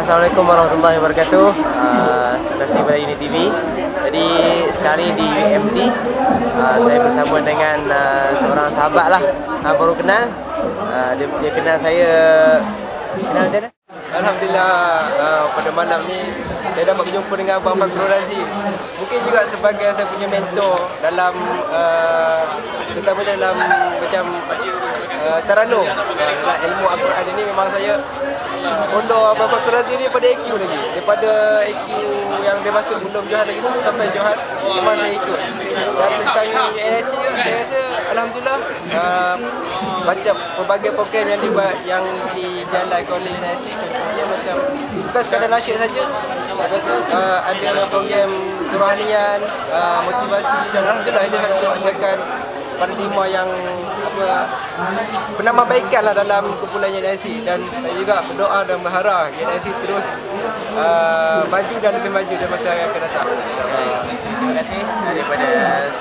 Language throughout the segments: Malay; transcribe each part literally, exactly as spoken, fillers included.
Assalamualaikum warahmatullahi wabarakatuh. Uh, Terima kasih Unit T V. Jadi sekarang di U M T uh, saya bersama dengan uh, seorang sahabat lah, uh, baru kenal. uh, dia, dia kenal saya. Kenal dia dah? Alhamdulillah, uh, pada malam ni saya dapat berjumpa dengan Abang Fakrul Razi. Mungkin juga sebagai saya punya mentor dalam uh, terutamanya dalam macam uh, Taranum, uh, dalam ilmu Al-Quran ini. Memang saya follow Abang Fakrul Razi ni daripada A Q lagi, daripada A Q yang dia masuk belum Johan lagi tu sampai Johan, memang saya ikut. Dan tentang N I C saya rasa Alhamdulillah, uh, baca pelbagai program yang dibuat, yang dijalankan oleh N I C. Contohnya macam bukan sekadar nasyid saja, uh, ada program kerohanian, uh, motivasi, dan Alhamdulillah ini satu ajakan paradigma yang apa, penambahbaikan lah dalam kumpulan N I C. Dan saya juga berdoa dan berharap N I C terus uh, maju dan lebih maju dalam masa yang akan datang. Uh, terima kasih daripada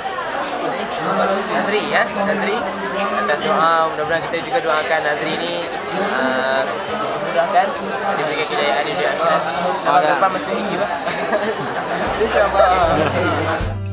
Nazri, ya, Nazri atas doa. Mudah-mudahan kita juga doakan Nazri ni uh, mudahkan, diberikan kejayaan di akhirat. Selamat depan masuk I Q. InsyaAllah.